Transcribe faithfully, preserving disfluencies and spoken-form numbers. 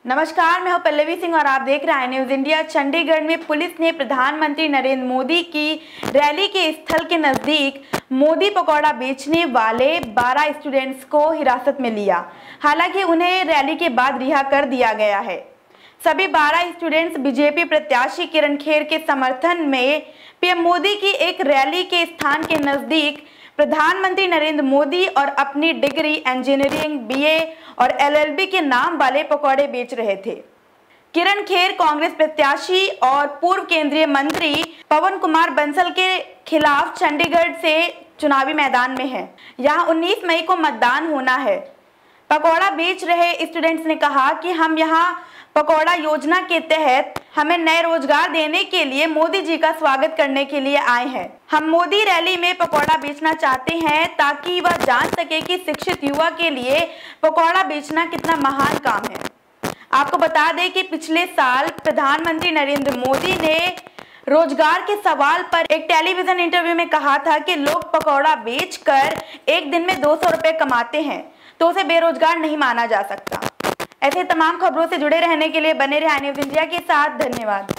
नमस्कार, मैं हूं पल्लवी सिंह और आप देख रहे हैं न्यूज इंडिया। चंडीगढ़ में पुलिस ने प्रधानमंत्री नरेंद्र मोदी की रैली के स्थल के नजदीक मोदी पकौड़ा बेचने वाले बारह स्टूडेंट्स को हिरासत में लिया। हालांकि उन्हें रैली के बाद रिहा कर दिया गया है। सभी बारह स्टूडेंट्स बीजेपी प्रत्याशी किरण खेर के समर्थन में पीएम मोदी की एक रैली के स्थान के नजदीक प्रधानमंत्री नरेंद्र मोदी और अपनी डिग्री इंजीनियरिंग, बीए और एलएलबी के नाम वाले पकौड़े बेच रहे थे। किरण खेर कांग्रेस प्रत्याशी और पूर्व केंद्रीय मंत्री पवन कुमार बंसल के खिलाफ चंडीगढ़ से चुनावी मैदान में है। यहां उन्नीस मई को मतदान होना है। पकौड़ा बेच रहे स्टूडेंट्स ने कहा कि हम यहां पकौड़ा योजना के तहत हमें नए रोजगार देने के लिए मोदी जी का स्वागत करने के लिए आए हैं। हम मोदी रैली में पकौड़ा बेचना चाहते हैं ताकि वह जान सके कि शिक्षित युवा के लिए पकौड़ा बेचना कितना महान काम है। आपको बता दें कि पिछले साल प्रधानमंत्री नरेंद्र मोदी ने रोजगार के सवाल पर एक टेलीविजन इंटरव्यू में कहा था कि लोग पकौड़ा बेचकर एक दिन में दो सौ रुपए कमाते हैं तो उसे बेरोजगार नहीं माना जा सकता। ऐसे तमाम खबरों से जुड़े रहने के लिए बने रहिए न्यूज इंडिया के साथ। धन्यवाद।